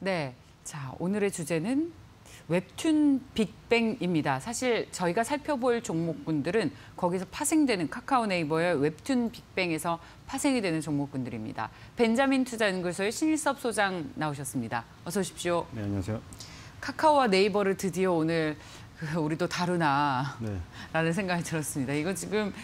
네, 자 오늘의 주제는 웹툰 빅뱅입니다. 사실 저희가 살펴볼 종목군들은 거기서 파생되는 카카오 네이버의 웹툰 빅뱅에서 파생이 되는 종목군들입니다. 벤자민 투자연구소의 신일섭 소장 나오셨습니다. 어서 오십시오. 네, 안녕하세요. 카카오와 네이버를 드디어 오늘 우리도 다루나 네. 라는 생각이 들었습니다. 이거 지금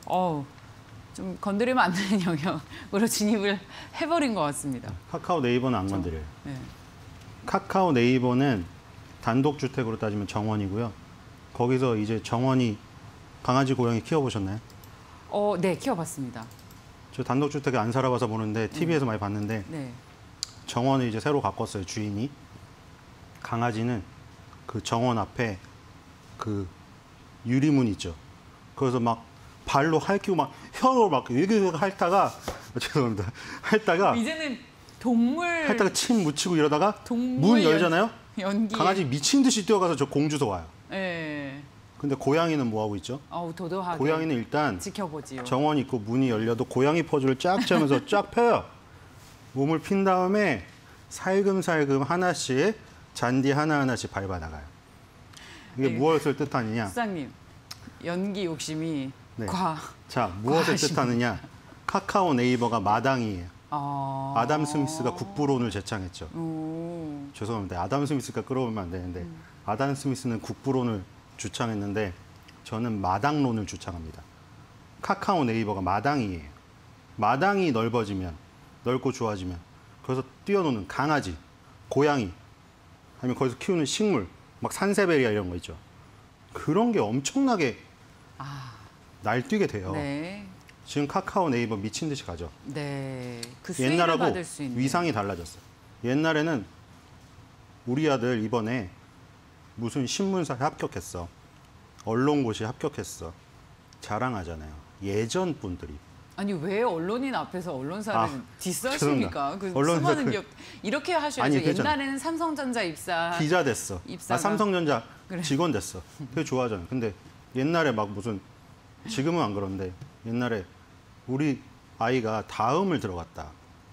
좀 건드리면 안 되는 영역으로 진입을 해버린 것 같습니다. 카카오 네이버는 안 건드려요. 네. 카카오 네이버는 단독주택으로 따지면 정원이고요. 거기서 이제 정원이 강아지, 고양이 키워보셨나요? 네, 키워봤습니다. 저 단독주택에 안 살아봐서 보는데 TV에서 많이 봤는데 네. 정원을 이제 새로 바꿨어요, 주인이. 강아지는 그 정원 앞에 그 유리문 있죠. 그래서 막 발로 핥히고 막 혀로 막 여기 핥다가 죄송합니다. 핥다가 이제는 동물 핥다가 침 묻히고 이러다가 동물 문 열잖아요. 연기 강아지 미친 듯이 뛰어가서 저 공주소 와요. 네. 근데 고양이는 뭐 하고 있죠? 도도하게 고양이는 일단 지켜보지요. 정원 있고 문이 열려도 고양이 포즈를 쫙 짜면서 쫙 펴요. 몸을 핀 다음에 살금살금 하나씩 잔디 하나하나씩 밟아 나가요. 이게 네. 무엇을 뜻하느냐? 수장님, 연기 욕심이 네. 자, 무엇을 과하십니다. 뜻하느냐? 카카오 네이버가 마당이에요. 아담 스미스가 국부론을 제창했죠. 죄송합니다. 아담 스미스가 끌어오면 안 되는데 아담 스미스는 국부론을 주창했는데 저는 마당론을 주창합니다. 카카오 네이버가 마당이에요. 마당이 넓어지면, 넓고 좋아지면 거기서 뛰어노는 강아지, 고양이, 아니면 거기서 키우는 식물, 막 산세베리아 이런 거 있죠. 그런 게 엄청나게 날뛰게 돼요. 네. 지금 카카오 네이버 미친 듯이 가죠. 네. 그 수익을 옛날하고 받을 수 있는 위상이 달라졌어요. 옛날에는 우리 아들 이번에 무슨 신문사에 합격했어. 언론고시에 합격했어. 자랑하잖아요. 예전 분들이. 아니 왜 언론인 앞에서 언론사를 디스하십니까? 그 언론사 수많은 기업 이렇게 하셔야죠. 아니, 옛날에는 삼성전자 입사 기자 됐어. 나 삼성전자 그래. 직원 됐어. 되게 좋아하잖아요. 근데 옛날에 막 무슨 지금은 안 그런데 옛날에 우리 아이가 다음을 들어갔다.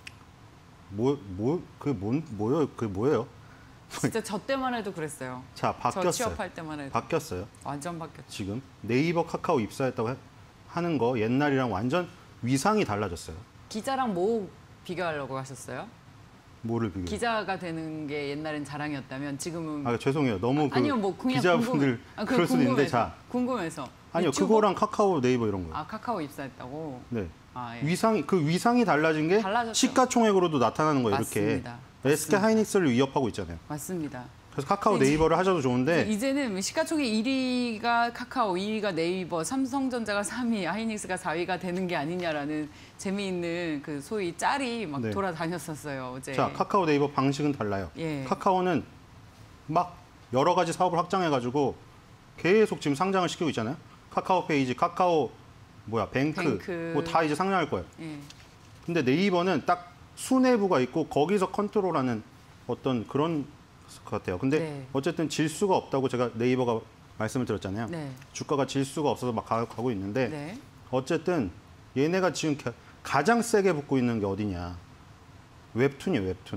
그게 뭐예요? 진짜 저 때만 해도 그랬어요. 자, 바뀌었어요. 저 취업할 때만 해도. 바뀌었어요. 완전 바뀌었죠. 지금 네이버, 카카오 입사했다고 하는 거 옛날이랑 완전 위상이 달라졌어요. 기자랑 뭐 비교하려고 하셨어요? 뭐를 비교해요? 기자가 되는 게 옛날엔 자랑이었다면 지금은 죄송해요. 너무 아니요, 뭐 그냥 기자분들 그럴 수도 있는데 궁금해서 아니요, 유튜브? 그거랑 카카오 네이버 이런 거예요. 카카오 입사했다고? 네. 예. 위상이 달라진 게 달라졌죠. 시가총액으로도 나타나는 거예요. 맞습니다. 이렇게 SK 하이닉스를 위협하고 있잖아요. 맞습니다. 그래서 카카오 네이버를 하셔도 좋은데 이제는 시가총액 1위가 카카오, 2위가 네이버, 삼성전자가 3위, 하이닉스가 4위가 되는 게 아니냐라는 재미있는 그 소위 짤이 막 네. 돌아다녔었어요. 어제. 자, 카카오 네이버 방식은 달라요. 예. 카카오는 막 여러 가지 사업을 확장해가지고 계속 지금 상장을 시키고 있잖아요. 카카오 페이지, 카카오 뱅크. 뭐 다 이제 상장할 거예요. 예. 근데 네이버는 딱 수뇌부가 있고 거기서 컨트롤하는 어떤 그런 것 같아요. 근데 네. 어쨌든 질 수가 없다고 제가 네이버가 말씀을 드렸잖아요. 네. 주가가 질 수가 없어서 막 가고 있는데 네. 어쨌든 얘네가 지금 가장 세게 붙고 있는 게 어디냐. 웹툰이에요, 웹툰.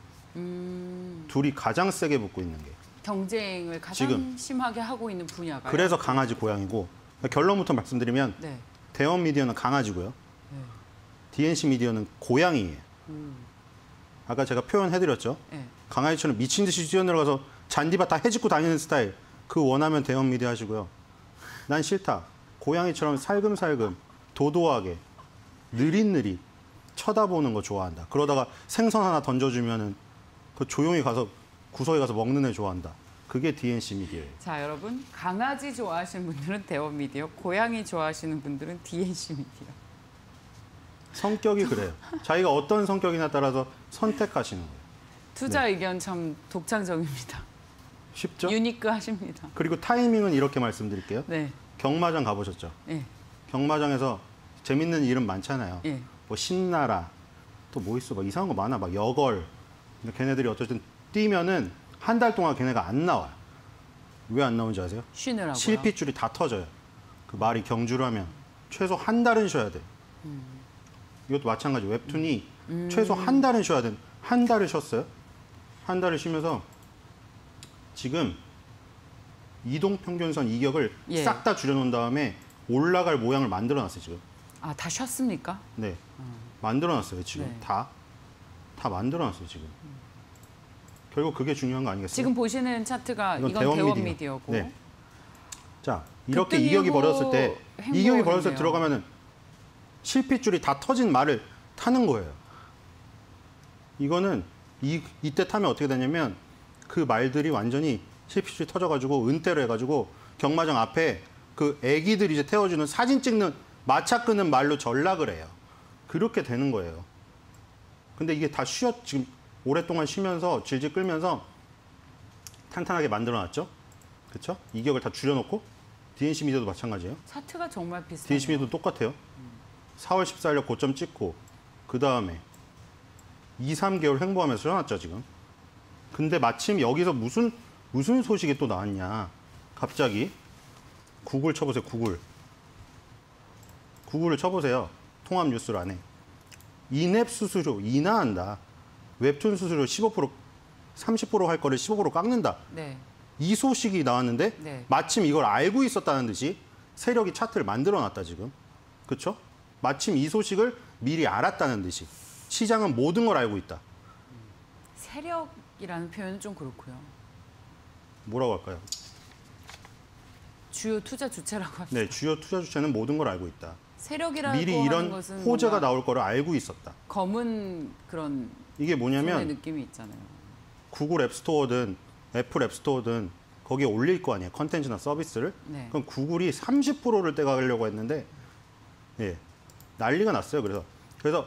둘이 가장 세게 붙고 있는 게. 경쟁을 가장 지금. 심하게 하고 있는 분야가. 그래서 강아지, 고양이고. 결론부터 말씀드리면 네. 대원 미디어는 강아지고요. 네. DNC 미디어는 고양이에요. 아까 제가 표현해드렸죠. 네. 강아지처럼 미친 듯이 뛰어내려가서 잔디밭 다 해집고 다니는 스타일. 그 원하면 대원 미디어 하시고요. 난 싫다. 고양이처럼 살금살금, 도도하게, 느릿느릿 쳐다보는 거 좋아한다. 그러다가 생선 하나 던져주면은 그 조용히 가서 구석에 가서 먹는 애 좋아한다. 그게 DNC 미디어예요. 자, 여러분. 강아지 좋아하시는 분들은 대원 미디어, 고양이 좋아하시는 분들은 DNC 미디어. 성격이 그래요. 자기가 어떤 성격이나 따라서 선택하시는 거예요. 투자 의견 참 독창적입니다. 쉽죠? 유니크 하십니다. 그리고 타이밍은 이렇게 말씀드릴게요. 네. 경마장 가보셨죠? 예. 경마장에서 재밌는 이름 많잖아요. 예. 뭐 신나라, 또 뭐 있어, 막 이상한 거 많아, 막 여걸. 근데 걔네들이 어쨌든 뛰면은 한 달 동안 걔네가 안 나와요. 왜 안 나오는지 아세요? 쉬느라고요. 실핏줄이 다 터져요. 그 말이 경주를 하면 최소 한 달은 쉬어야 돼. 이것도 마찬가지. 웹툰이 최소 한 달은 쉬어야 돼. 한 달을 쉬었어요? 한 달을 쉬면서 지금 이동평균선 이격을 예. 싹 다 줄여놓은 다음에 올라갈 모양을 만들어놨어요, 지금. 아, 다 쉬었습니까? 네. 만들어놨어요, 지금. 네. 다 만들어놨어요, 지금. 결국 그게 중요한 거 아니겠어요? 지금 보시는 차트가 이건 대원 대원 미디어고. 네. 자, 이렇게 급등 이격이 이후 벌어졌을 때 행보가 이격이 벌어져서 있네요. 들어가면은 실핏줄이 다 터진 말을 타는 거예요. 이거는 이때 타면 어떻게 되냐면 그 말들이 완전히 실핏줄이 터져가지고 은퇴를 해가지고 경마장 앞에 그 애기들이 이제 태워주는 사진 찍는 마차 끄는 말로 전락을 해요. 그렇게 되는 거예요. 근데 이게 다 지금 오랫동안 쉬면서 질질 끌면서 탄탄하게 만들어놨죠. 그렇죠? 이격을 다 줄여놓고 DNC 미디어도 마찬가지예요. 차트가 정말 비슷해요. DNC 미디어도 똑같아요. 4월 14일에 고점 찍고 그 다음에 2, 3개월 횡보하면서 쉬어놨죠, 지금. 근데 마침 여기서 무슨 소식이 또 나왔냐. 갑자기 구글 쳐보세요, 구글. 구글을 쳐보세요. 통합 뉴스란에. 인앱 수수료 인하한다. 웹툰 수수료 15%, 30%할 거를 15% 깎는다. 네. 이 소식이 나왔는데 네. 마침 이걸 알고 있었다는 듯이 세력이 차트를 만들어놨다, 지금. 그렇죠? 마침 이 소식을 미리 알았다는 듯이. 시장은 모든 걸 알고 있다. 세력이라는 표현은 좀 그렇고요. 뭐라고 할까요? 주요 투자 주체라고 합시다. 네, 주요 투자 주체는 모든 걸 알고 있다. 세력이라고 미리 하는 이런 것은 호재가 뭔가 나올 거를 알고 있었다. 검은 그런 이게 손의 뭐냐면 느낌이 있잖아요. 구글 앱스토어든 애플 앱스토어든 거기에 올릴 거 아니에요. 컨텐츠나 서비스를. 네. 그럼 구글이 30%를 떼가려고 했는데 예, 난리가 났어요. 그래서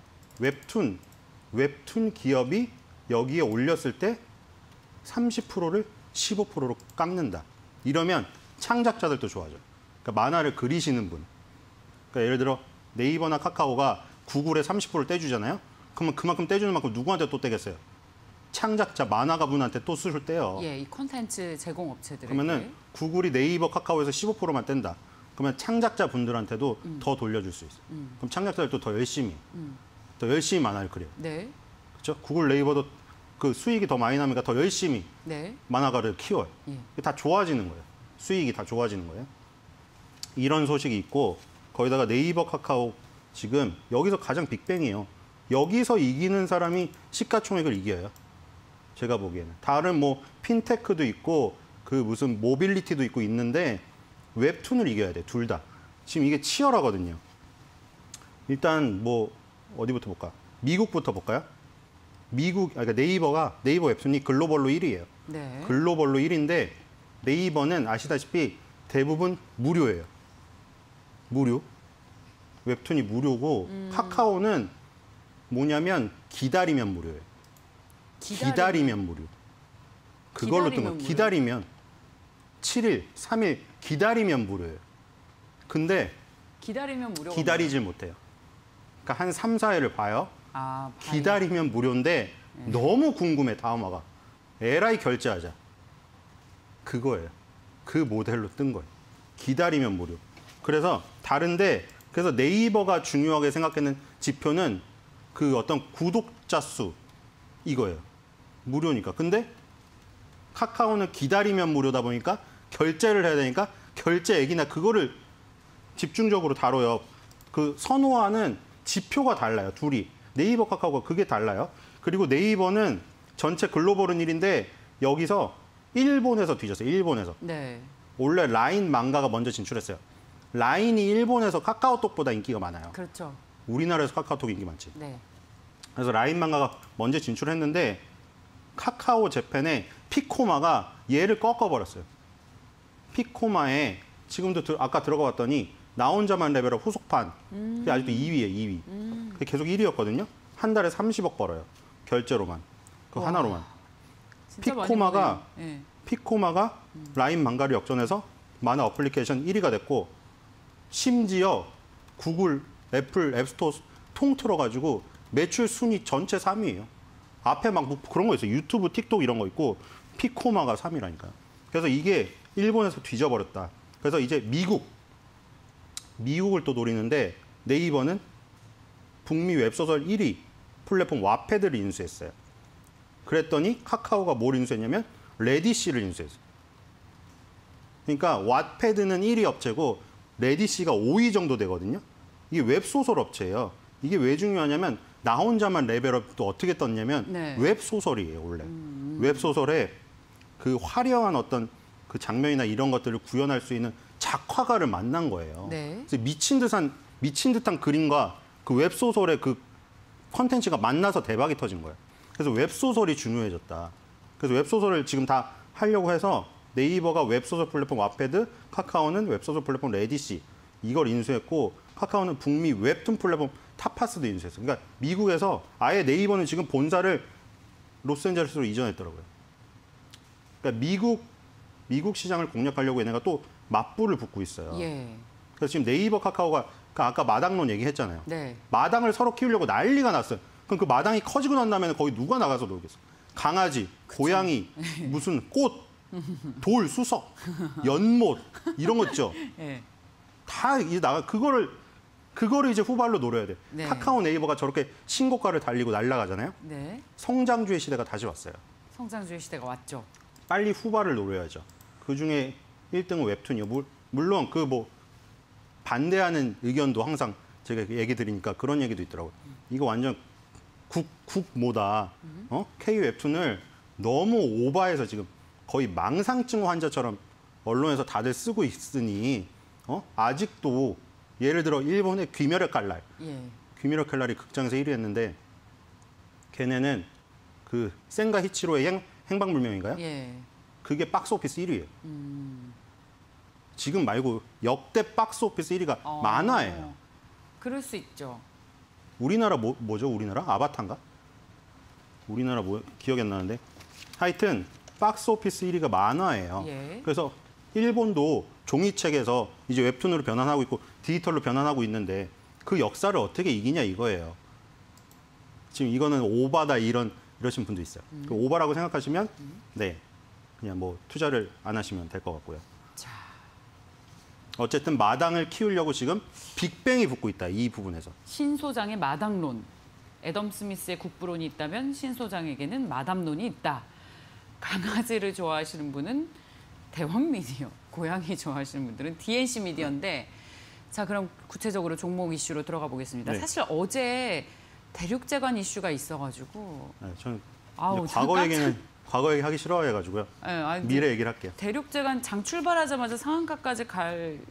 웹툰 기업이 여기에 올렸을 때 30%를 15%로 깎는다. 이러면 창작자들도 좋아져. 그러니까 만화를 그리시는 분. 그러니까 예를 들어 네이버나 카카오가 구글에 30%를 떼주잖아요. 그러면 그만큼 떼주는 만큼 누구한테 또 떼겠어요? 창작자 만화가 분한테 또 수를 떼요. 예, 이 콘텐츠 제공 업체들에게. 그러면은 구글이 네이버, 카카오에서 15%만 뗀다. 그러면 창작자 분들한테도 더 돌려줄 수 있어요. 그럼 창작자들도 더 열심히 만화를 그려요. 네. 그렇죠? 구글, 네이버도 그 수익이 더 많이 나니까 더 열심히 네. 만화가를 키워요. 예. 이게 다 좋아지는 거예요. 수익이 다 좋아지는 거예요. 이런 소식이 있고 거기다가 네이버, 카카오 지금 여기서 가장 빅뱅이에요. 여기서 이기는 사람이 시가총액을 이겨요. 제가 보기에는. 다른 뭐 핀테크도 있고 그 무슨 모빌리티도 있고 있는데 웹툰을 이겨야 돼. 둘 다. 지금 이게 치열하거든요. 일단 뭐 어디부터 볼까? 미국부터 볼까요? 그러니까 네이버 웹툰이 글로벌로 1위예요. 네. 글로벌로 1위인데 네이버는 아시다시피 대부분 무료예요. 무료. 웹툰이 무료고 카카오는 뭐냐면 기다리면 무료예요. 기다리면 무료. 그걸로 뜬 거. 기다리면 7일, 3일 기다리면 무료예요. 근데 기다리면 무료가 기다리질 못해요. 그러니까 한 3, 4일을 봐요. 아, 기다리면 무료인데 너무 궁금해, 다음화가. 에라이 결제하자. 그거예요. 그 모델로 뜬 거예요. 기다리면 무료. 그래서 그래서 네이버가 중요하게 생각하는 지표는 그 어떤 구독자 수 이거예요. 무료니까. 근데 카카오는 기다리면 무료다 보니까 결제를 해야 되니까 결제액이나 그거를 집중적으로 다뤄요. 그 선호하는 지표가 달라요. 둘이. 네이버, 카카오가 그게 달라요. 그리고 네이버는 전체 글로벌은 1인데 여기서 일본에서 뒤졌어요. 일본에서. 네. 원래 라인 망가가 먼저 진출했어요. 라인이 일본에서 카카오톡보다 인기가 많아요. 그렇죠. 우리나라에서 카카오톡 인기 많지. 네. 그래서 라인 망가가 먼저 진출했는데 카카오 재팬에 피코마가 얘를 꺾어버렸어요. 피코마에 지금도 아까 들어가 봤더니 나 혼자만 레벨업 후속판 그게 아직도 2위예요. 2위. 그게 계속 1위였거든요. 한 달에 30억 벌어요. 결제로만. 그 와. 하나로만. 진짜 피코마가 많이 보네요. 예. 피코마가 라인 망가를 역전해서 만화 어플리케이션 1위가 됐고 심지어 구글, 애플, 앱스토어 통틀어가지고 매출 순위 전체 3위예요. 앞에 막 뭐 그런 거 있어요. 유튜브, 틱톡 이런 거 있고 피코마가 3위라니까요. 그래서 이게 일본에서 뒤져버렸다. 그래서 이제 미국을 또 노리는데 네이버는 북미 웹소설 1위 플랫폼 와패드를 인수했어요. 그랬더니 카카오가 뭘 인수했냐면 레디시를 인수했어요. 그러니까 왓패드는 1위 업체고 레디시가 5위 정도 되거든요. 이게 웹소설 업체예요. 이게 왜 중요하냐면 나 혼자만 레벨업도 어떻게 떴냐면 네. 웹소설이에요, 원래. 웹소설에 그 화려한 어떤 그 장면이나 이런 것들을 구현할 수 있는 작화가를 만난 거예요. 네. 그래서 미친 듯한 그림과 그 웹소설의 그 컨텐츠가 만나서 대박이 터진 거예요. 그래서 웹소설이 중요해졌다. 그래서 웹소설을 지금 다 하려고 해서 네이버가 웹소설 플랫폼 왓패드, 카카오는 웹소설 플랫폼 레디시 이걸 인수했고 카카오는 북미 웹툰 플랫폼 타파스도 인수했어요. 그러니까 미국에서 아예 네이버는 지금 본사를 로스앤젤레스로 이전했더라고요. 그러니까 미국 시장을 공략하려고 얘네가 또 맞불을 붙고 있어요. 예. 그래서 지금 네이버 카카오가 아까 마당론 얘기했잖아요. 네. 마당을 서로 키우려고 난리가 났어요. 그럼 그 마당이 커지고 난 다음에 거기 누가 나가서 놀겠어? 강아지, 고양이, 무슨 꽃, 돌, 수석, 연못 이런 거 있죠. 예. 다 이제 그거를 이제 후발로 노려야 돼. 네. 카카오 네이버가 저렇게 신고가를 달리고 날아가잖아요. 네. 성장주의 시대가 다시 왔어요. 성장주의 시대가 왔죠. 빨리 후발을 노려야죠. 그 중에 1등은 웹툰이요. 물론 그 뭐 반대하는 의견도 항상 제가 얘기 드리니까 그런 얘기도 있더라고요. 이거 완전 국모다. K 웹툰을 너무 오바해서 지금 거의 망상증 환자처럼 언론에서 다들 쓰고 있으니 아직도 예를 들어 일본의 귀멸의 칼날. 예. 귀멸의 칼날이 극장에서 1위 했는데 걔네는 그 센가 히치로의 행방불명인가요? 예. 그게 박스오피스 1위예요. 지금 말고 역대 박스오피스 1위가 만화예요. 그럴 수 있죠. 우리나라 뭐죠? 우리나라? 아바타인가? 우리나라 기억이 안 나는데. 하여튼 박스오피스 1위가 만화예요. 예. 그래서 일본도 종이책에서 이제 웹툰으로 변환하고 있고 디지털로 변환하고 있는데 그 역사를 어떻게 이기냐 이거예요. 지금 이거는 오바다 이러신 분도 있어요. 그 오바라고 생각하시면 네 그냥 뭐 투자를 안 하시면 될 것 같고요. 자. 어쨌든 마당을 키우려고 지금 빅뱅이 붙고 있다. 이 부분에서. 신 소장의 마당론. 애덤 스미스의 국부론이 있다면 신 소장에게는 마담론이 있다. 강아지를 좋아하시는 분은 대원 미디어, 고양이 좋아하시는 분들은 DNC 미디어인데 자 그럼 구체적으로 종목 이슈로 들어가 보겠습니다. 네. 사실 어제 대륙재관 이슈가 있어가지고 네, 저는 아우, 과거 얘기 하기 싫어해가지고요. 네, 아니, 미래 얘기를 할게요. 대륙재관 장 출발하자마자 상한가까지 갈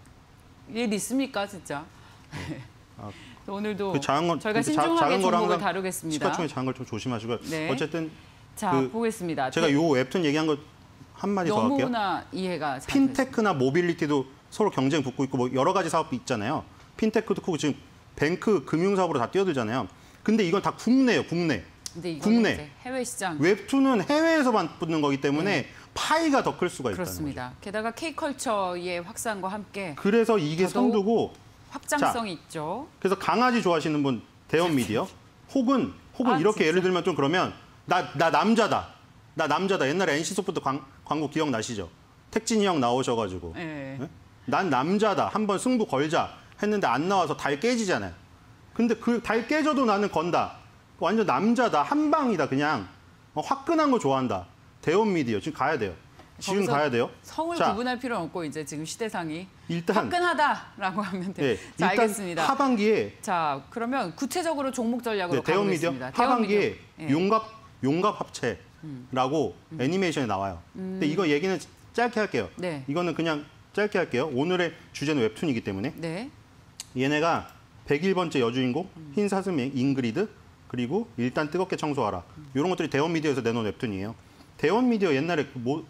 일 있습니까 진짜? 네. 오늘도 그 저희가 신중하게 종목을 다루겠습니다. 시가총액 작은 걸 좀 조심하시고요. 네. 어쨌든 자 보겠습니다. 제가 요 웹툰 얘기한 거 한마디 더 할게요. 너무나 이해가 잘 핀테크나 모빌리티도 서로 경쟁 붙고 있고 뭐 여러 가지 사업이 있잖아요. 핀테크도 크고 지금 뱅크 금융사업으로 다 뛰어들잖아요. 근데 이건 다 국내예요, 국내. 근데 이거는 국내. 이제 해외 시장. 웹툰은 해외에서만 붙는 거기 때문에 파이가 더 클 수가 있다는 그렇습니다. 거죠. 게다가 K컬처의 확산과 함께 그래서 이게 선두고 확장성이 있죠. 그래서 강아지 좋아하시는 분 대원 미디어 혹은 이렇게 진짜? 예를 들면 좀 그러면 나 남자다. 나 남자다. 옛날에 NC소프트 광고 기억나시죠? 택진이 형 나오셔가지고 네. 네? 난 남자다. 한번 승부 걸자 했는데 안 나와서 달 깨지잖아요. 근데 그 달 깨져도 나는 건다. 완전 남자다. 한 방이다. 그냥 화끈한 거 좋아한다. 대원 미디어 지금 가야 돼요. 지금 가야 돼요. 성을 자, 구분할 필요는 없고 이제 지금 시대상이 일단 화끈하다라고 하면 돼요. 네, 자, 일단 알겠습니다. 하반기에 자, 그러면 구체적으로 종목 전략으로 대원 미디어 가보겠습니다. 하반기에 예. 용갑 합체라고 애니메이션에 나와요. 근데 이거 얘기는 짧게 할게요. 네. 이거는 그냥 짧게 할게요. 오늘의 주제는 웹툰이기 때문에 네. 얘네가 101번째 여주인공 흰사슴 잉그리드 그리고 일단 뜨겁게 청소하라. 이런 것들이 대원 미디어에서 내놓은 웹툰이에요. 대원 미디어 옛날에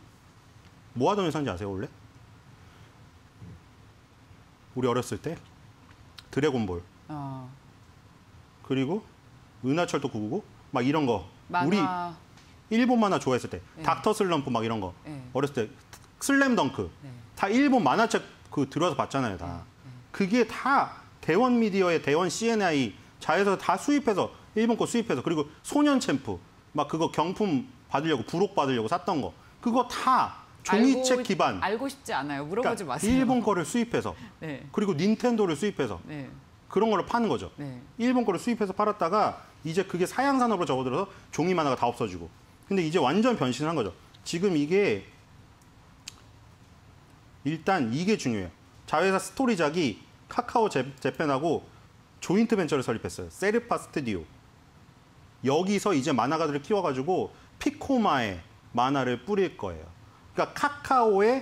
뭐 하던 회사인지 아세요, 원래? 우리 어렸을 때 드래곤볼 그리고 은하철도 999 막 이런 거 만화. 우리 일본 만화 좋아했을 때 닥터 슬럼프 막 이런 거 어렸을 때 슬램덩크 다 일본 만화책 그 들어와서 봤잖아요, 다. 그게 다 대원 미디어의 대원 CNI 자회사 다 수입해서 일본 거 수입해서 그리고 소년 챔프 막 그거 경품 받으려고 부록 받으려고 샀던 거 그거 다 종이책 기반. 알고 싶지 않아요. 물어보지 그러니까 마세요. 일본 거를 수입해서 네. 그리고 닌텐도를 수입해서 네. 그런 걸로 파는 거죠. 네. 일본 거를 수입해서 팔았다가 이제 그게 사양 산업으로 접어들어서 종이 만화가 다 없어지고. 근데 이제 완전 변신을 한 거죠. 지금 이게 일단 이게 중요해요. 자회사 스토리작이 카카오 재팬하고 조인트 벤처를 설립했어요. 세르파 스튜디오. 여기서 이제 만화가들을 키워가지고 피코마의 만화를 뿌릴 거예요. 그러니까 카카오의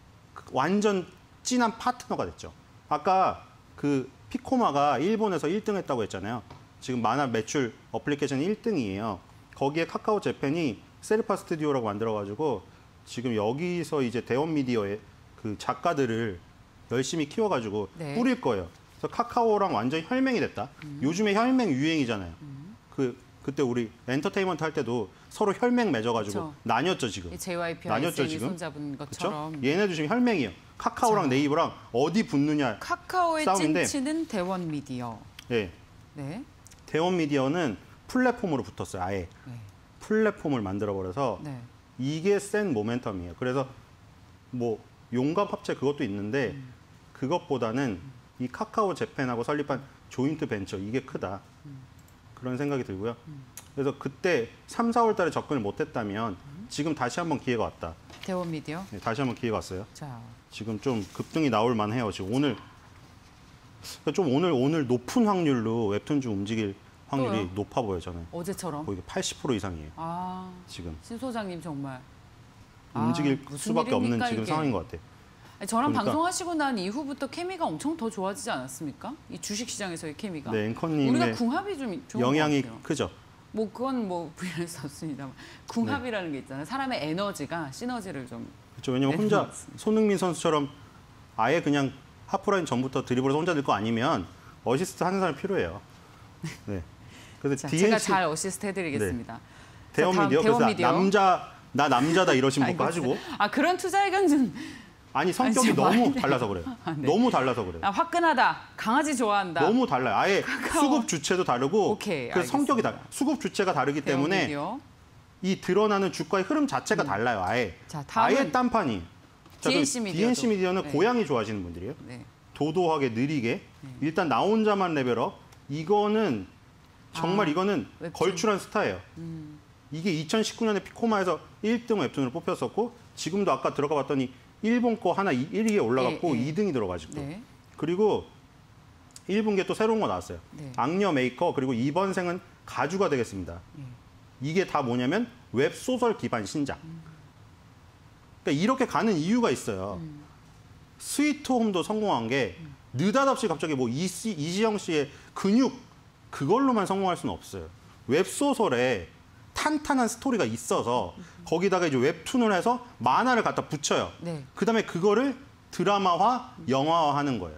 완전 진한 파트너가 됐죠. 아까 그 피코마가 일본에서 1등 했다고 했잖아요. 지금 만화 매출 어플리케이션 1등이에요. 거기에 카카오 재팬이 세르파 스튜디오라고 만들어가지고 지금 여기서 이제 대원 미디어의 그 작가들을 열심히 키워가지고 네. 뿌릴 거예요. 그래서 카카오랑 완전히 혈맹이 됐다. 요즘에 혈맹 유행이잖아요. 그때 우리 엔터테인먼트 할 때도 서로 혈맹 맺어가지고 그쵸. 나뉘었죠 지금. JYP와 나뉘었죠, SN이 지금? 손잡은 그렇죠? 것처럼 얘네도 지금 혈맹이에요. 카카오랑 자. 네이버랑 어디 붙느냐. 카카오의 싸움인데. 찐치는 대원 미디어. 예. 네. 대원 미디어는 플랫폼으로 붙었어요. 아예 네. 플랫폼을 만들어 버려서 네. 이게 센 모멘텀이에요. 그래서 뭐 용감 합체 그것도 있는데 그것보다는 이 카카오 재팬하고 설립한 조인트 벤처 이게 크다. 그런 생각이 들고요. 그래서 그때 3, 4월 달에 접근을 못했다면 지금 다시 한번 기회가 왔다. 대원 미디어. 네, 다시 한번 기회가 왔어요. 자, 지금 좀 급등이 나올 만해요. 지금 오늘 그러니까 좀 오늘 높은 확률로 웹툰주 움직일 확률이 또요? 높아 보여요. 저는 어제처럼. 거의 80% 이상이에요. 아, 지금 신 소장님 정말. 움직일 무슨 수밖에 없는 일입니까, 지금 이게? 상황인 것 같아요. 아니, 저랑 그러니까- 방송하시고 난 이후부터 케미가 엄청 더 좋아지지 않았습니까? 이 주식 시장에서의 케미가. 네, 우리가 앵커님의 궁합이 좀 좋은 영향이 것 같아요. 크죠. 뭐 그건 뭐 부인할 수 없습니다만 궁합이라는 게 있잖아요. 사람의 에너지가 시너지를 좀. 그렇죠. 왜냐면 네, 혼자 맞습니다. 손흥민 선수처럼 아예 그냥 하프라인 전부터 드리블해서 혼자 들 거 아니면 어시스트 하는 사람이 필요해요. 네. 그래서 자, DNC 제가 잘 어시스트 해드리겠습니다. 자, 대원 다음 미디어 대원 그래서 미디어. 나 남자다 이러신 아니, 분 가지고 아 그런 투자 의견 좀. 아니 성격이 진짜 너무 말이 달라서 그래요. 아, 네. 너무 달라서 그래요. 아, 화끈하다. 강아지 좋아한다. 너무 달라요. 아예 수급 주체도 다르고 오케이, 그 성격이 알겠습니다. 달라요. 수급 주체가 다르기 대원 때문에 미디어. 이 드러나는 주가의 흐름 자체가 달라요. 아예. 자, 다음은 아예 딴판이. DNC 미디어도. DNC 미디어는 네. 고양이 좋아하시는 분들이에요. 네. 도도하게 느리게 일단 나 혼자만 레벨업. 이거는 정말 이거는 웹툰. 걸출한 스타예요. 이게 2019년에 피코마에서 1등 웹툰으로 뽑혔었고 지금도 아까 들어가 봤더니 일본 거 하나 1위에 올라갔고 예, 예. 2등이 들어가지고 네. 그리고 1분기에 또 새로운 거 나왔어요. 네. 악녀 메이커 그리고 이번 생은 가주가 되겠습니다. 이게 다 뭐냐면 웹소설 기반 신작. 그러니까 이렇게 가는 이유가 있어요. 스위트홈도 성공한 게 느닷없이 갑자기 뭐 이지영 씨의 근육 그걸로만 성공할 수는 없어요. 웹소설에 탄탄한 스토리가 있어서 거기다가 이제 웹툰을 해서 만화를 갖다 붙여요. 네. 그다음에 그거를 드라마화, 영화화하는 거예요.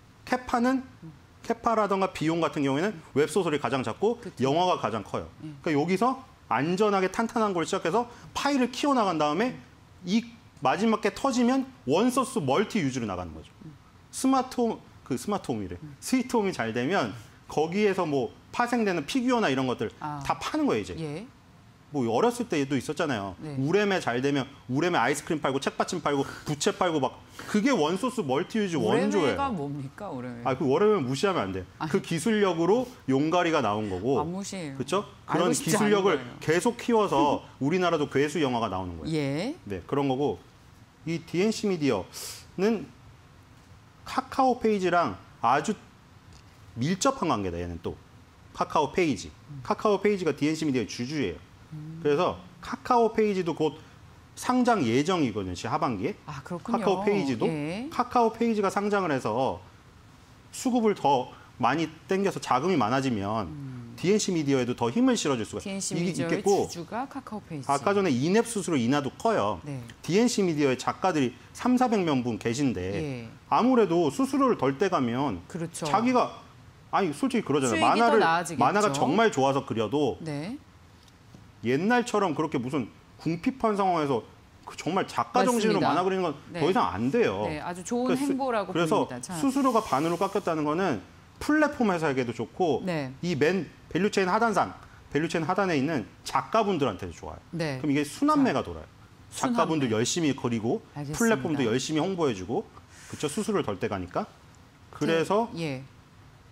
캐파라던가 비용 같은 경우에는 웹소설이 가장 작고 영화가 가장 커요. 그러니까 여기서 안전하게 탄탄한 걸 시작해서 파일을 키워나간 다음에 이 마지막 게 터지면 원소스 멀티 유즈로 나가는 거죠. 스마트홈이래. 스위트홈이 잘 되면 거기에서 뭐 파생되는 피규어나 이런 것들 다 파는 거예요, 이제. 예. 뭐 어렸을 때도 있었잖아요. 네. 우레메 잘 되면 우레메 아이스크림 팔고 책받침 팔고 부채 팔고 막 그게 원소스 멀티유즈 원조예요. 우레메가 뭡니까, 우레메? 아, 그 워레메 무시하면 안 돼요. 그 기술력으로 용가리가 나온 거고. 안 무시해요. 그렇죠? 알고 그런 싶지 기술력을 않은 거예요. 계속 키워서 우리나라도 괴수 영화가 나오는 거예요. 예. 네, 그런 거고 이 DNC 미디어는 카카오 페이지랑 아주 밀접한 관계다. 얘는 또 카카오 페이지. 카카오 페이지가 DNC 미디어의 주주예요. 그래서 카카오 페이지도 곧 상장 예정이거든요. 하반기에. 아, 그렇군요. 카카오 페이지도 예. 카카오 페이지가 상장을 해서 수급을 더 많이 땡겨서 자금이 많아지면 DNC 미디어에도 더 힘을 실어줄 수가 DNC 미디어의 있겠고 주주가 카카오 페이지. 아까 전에 이넵 수수료 인하도 커요. 네. DNC 미디어의 작가들이 3,400명 계신데 예. 아무래도 수수료를 덜 떼가면 그렇죠. 자기가 아니 솔직히 그러잖아요. 수익이 더 나아지겠죠. 만화가 정말 좋아서 그려도 네. 옛날처럼 그렇게 무슨 궁핍한 상황에서 정말 작가 정신으로 맞습니다. 만화 그리는 건 더 네. 이상 안 돼요. 네, 아주 좋은 그러니까 행보라고 그래서 봅니다. 자, 수수료가 반으로 깎였다는 거는 플랫폼 회사에게도 좋고 네. 이 맨 밸류체인 하단에 있는 작가분들한테도 좋아요. 네. 그럼 이게 순환매가 돌아요. 순환매. 작가분들 열심히 그리고 알겠습니다. 플랫폼도 열심히 홍보해주고 그렇죠. 수수료를 덜 떼가니까. 그래서 예.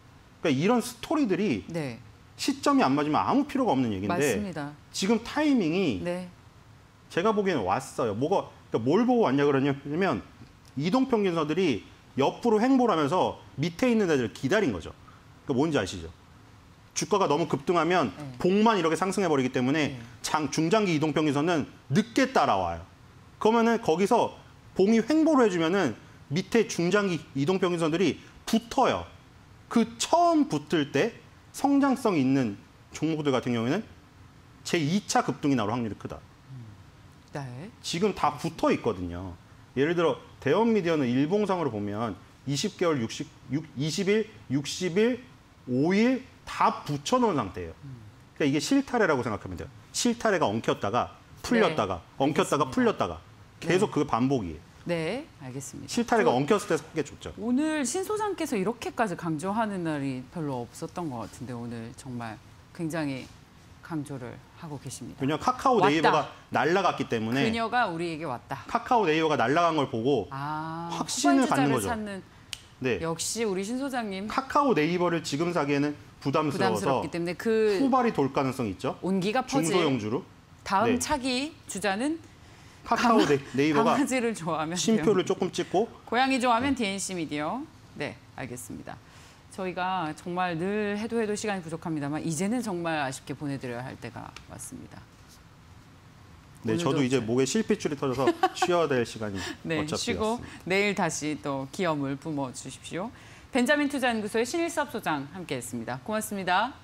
그러니까 이런 스토리들이 네. 시점이 안 맞으면 아무 필요가 없는 얘기인데 맞습니다. 지금 타이밍이 네. 제가 보기에는 왔어요. 그러니까 뭘 보고 왔냐 그러냐면 이동평균선들이 옆으로 횡보를 하면서 밑에 있는 애들을 기다린 거죠. 그러니까 뭔지 아시죠? 주가가 너무 급등하면 네. 봉만 이렇게 상승해버리기 때문에 중장기 이동평균선은 늦게 따라와요. 그러면은 거기서 봉이 횡보를 해주면은 밑에 중장기 이동평균선들이 붙어요. 그 처음 붙을 때 성장성이 있는 종목들 같은 경우에는 제2차 급등이 나올 확률이 크다. 네. 지금 다 붙어 있거든요. 예를 들어 대원미디어는 일봉상으로 보면 20개월, 20일, 60일, 5일 다 붙여놓은 상태예요. 그러니까 이게 실타래라고 생각하면 돼요. 실타래가 엉켰다가 풀렸다가 엉켰다가 풀렸다가 계속 그 반복이에요. 네, 알겠습니다. 실타래가 엉켰을 때 사는 게 좋죠. 오늘 신 소장께서 이렇게까지 강조하는 날이 별로 없었던 것 같은데 오늘 정말 굉장히 강조를 하고 계십니다. 왜냐하면 카카오 네이버가 날아갔기 때문에 그녀가 우리에게 왔다. 카카오 네이버가 날아간 걸 보고 확신을 갖는 거죠. 찾는 네. 역시 우리 신 소장님 카카오 네이버를 지금 사기에는 부담스러워서 때문에 그 후발이 돌 가능성이 있죠. 온기가 퍼질 중소형주로. 다음 네. 차기 주자는 카카오 네이버가 강아지를 좋아하면 심표를 조금 찍고 고양이 좋아하면 DNC 미디어. 네, 알겠습니다. 저희가 정말 늘 해도 시간이 부족합니다만 이제는 정말 아쉽게 보내드려야 할 때가 왔습니다. 네, 저도 이제 목에 실핏줄이 터져서 쉬어야 될 시간이 네, 어차피 쉬고 왔습니다. 내일 다시 또 기염을 뿜어 주십시오. 벤자민 투자연구소의 신일섭 소장 함께했습니다. 고맙습니다.